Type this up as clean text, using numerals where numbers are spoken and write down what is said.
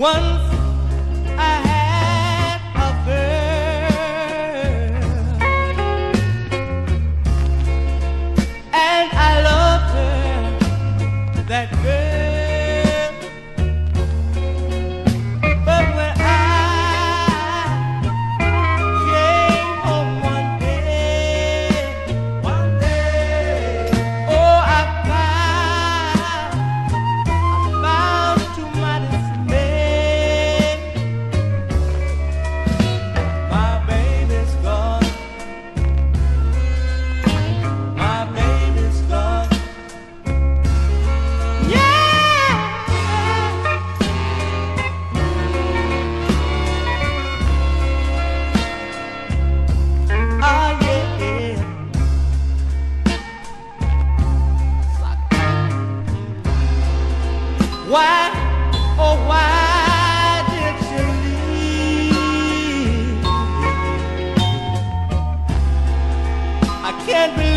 Once I had a girl, and I loved her, that girl. But when I came home one day, oh, I found to my dismay, my baby's gone, my baby's gone. Yeah, ah, yeah. Why, oh, why did you leave? I can't believe